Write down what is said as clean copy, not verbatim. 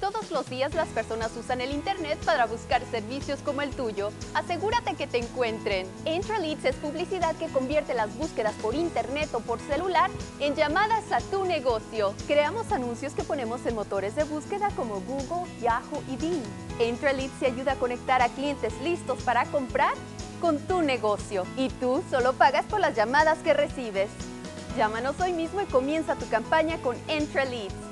todos los días las personas usan el Internet para buscar servicios como el tuyo. Asegúrate que te encuentren. Entra Leads es publicidad que convierte las búsquedas por Internet o por celular en llamadas a tu negocio. Creamos anuncios que ponemos en motores de búsqueda como Google, Yahoo y Bing. Entra Leads te ayuda a conectar a clientes listos para comprar con tu negocio. Y tú solo pagas por las llamadas que recibes. Llámanos hoy mismo y comienza tu campaña con Entra Leads.